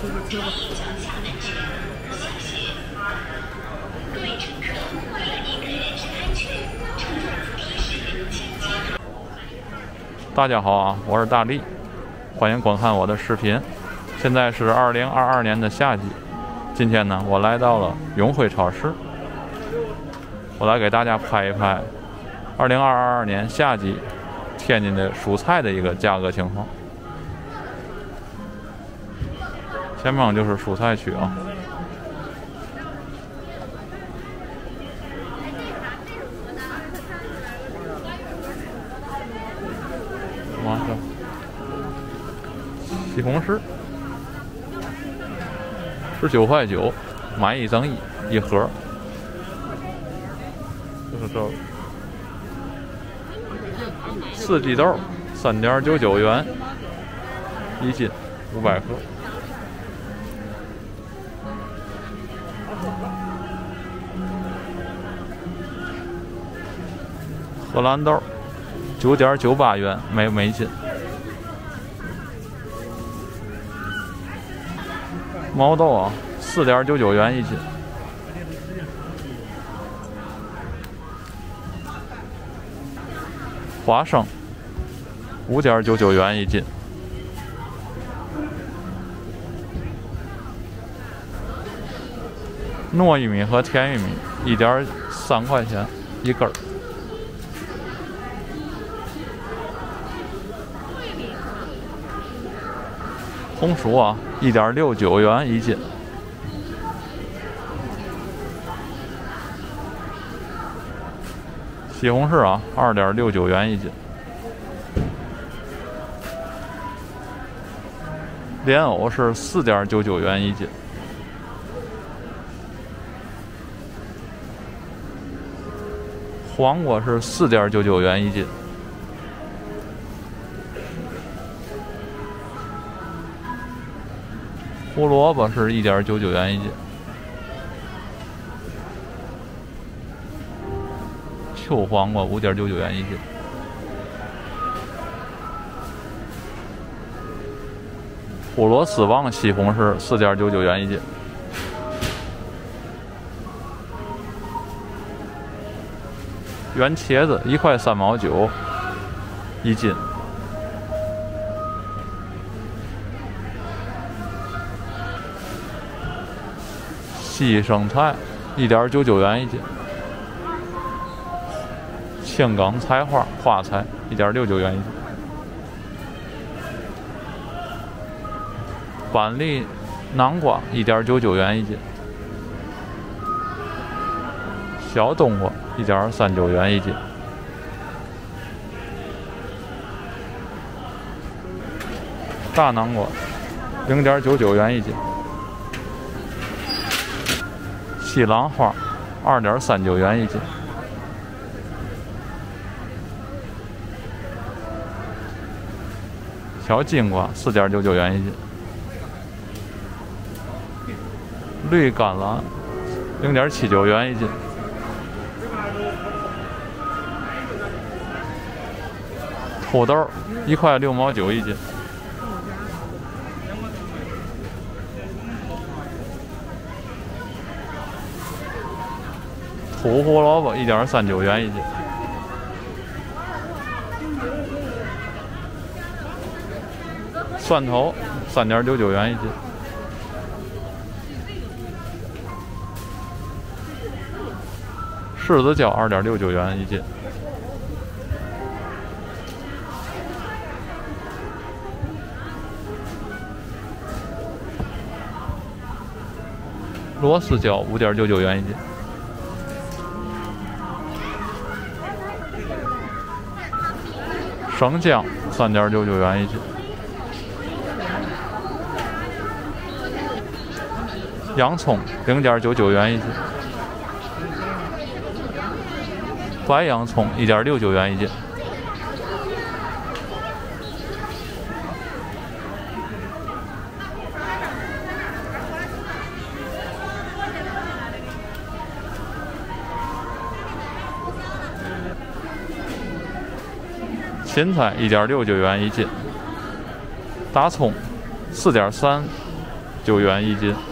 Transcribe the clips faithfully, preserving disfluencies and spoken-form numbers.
这个车吧。各位乘客，为了您的人身安全，乘坐扶梯时请系好。大家好啊，我是大力，欢迎观看我的视频。现在是二零二二年的夏季，今天呢，我来到了永辉超市，我来给大家拍一拍二零二二年夏季天津的蔬菜的一个价格情况。前方就是蔬菜区啊。马上，西红柿十九块九，买一赠一一盒。就是这四季豆三点九九元一斤，五百克。荷兰豆九点九八元每每斤。毛豆啊，四点九九元一斤。花生五点九九元一斤。糯玉米和甜玉米一点三块钱一根儿。红薯啊，一点六九元一斤。西红柿啊，二点六九元一斤。莲藕是四点九九元一斤。黄瓜是四点九九元一斤。胡萝卜是一点九九元一斤。秋黄瓜五点九九元一斤。普罗斯旺西红柿四点九九元一斤。圆茄子一块三毛九一斤。西生菜一点九九元一斤。青梗菜花花菜一点六九元一斤。板栗南瓜一点九九元一斤。小冬瓜一点三九元一斤。大南瓜零点九九元一斤。西兰花二点三九元一斤。小金瓜四点九九元一斤。绿甘蓝零点七九元一斤。土豆一块六毛九一斤。土胡萝卜一点三九元一斤。蒜头三点九九元一斤。柿子椒二点六九元一斤。螺丝椒五点九九元一斤。生姜三点九九元一斤。洋葱零点九九元一斤。白洋葱一点六九元一斤。芹菜一点六九元一斤。大葱四点三九元一斤。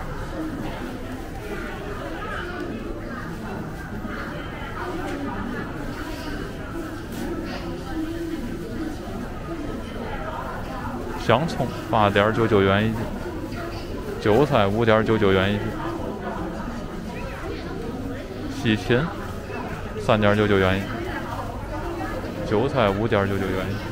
香葱八点九九元一斤，韭菜五点九九元一斤，西芹三点九九元一斤，韭菜五点九九元一斤，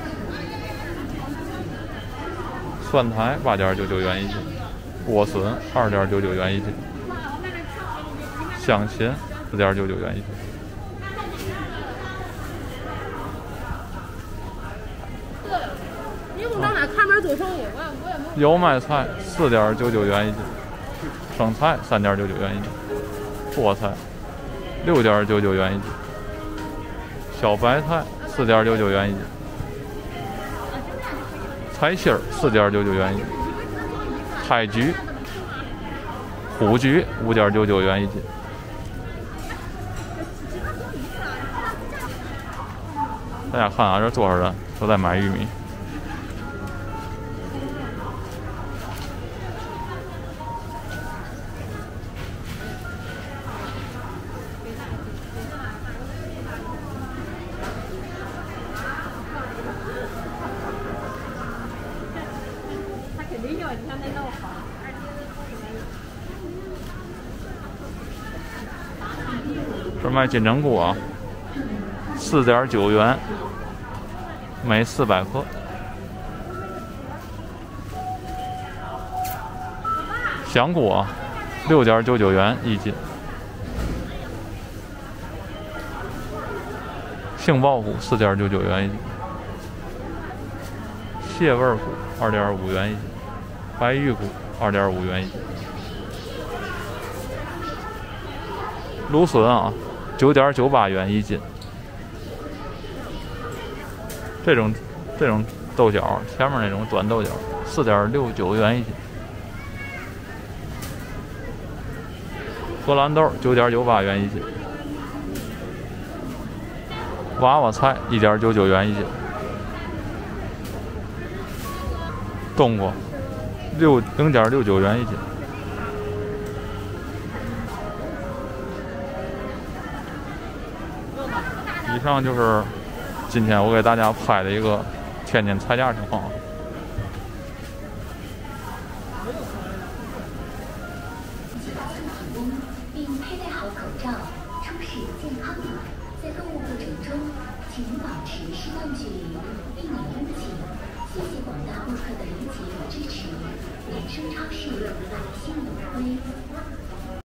蒜苔八点九九元一斤，莴笋二点九九元一斤，香芹四点九九元一斤。油麦菜四点九九元一斤，生菜三点九九元一斤，菠菜六点九九元一斤，小白菜四点九九元一斤，菜心儿四点九九元一斤，海菊、虎菊五点九九元一斤。大家看啊，这多少人都在买玉米。这卖金针菇啊，四点九元每四百克。香菇啊，六点九九元一斤。杏鲍菇四点九九元一斤。蟹味菇二点五元一斤，白玉菇二点五元一斤。芦笋啊，九点九八元一斤。这种这种豆角，前面那种短豆角，四点六九元一斤。荷兰豆九点九八元一斤。娃娃菜一点九九元一斤。冬瓜六零点六九元一斤。以上就是今天我给大家拍的一个天津菜价情况。 并佩戴好口罩，出示健康码。在购物过程中，请保持适当距离，避免拥挤。谢谢广大顾客的理解与支持。延生超市，爱心永辉。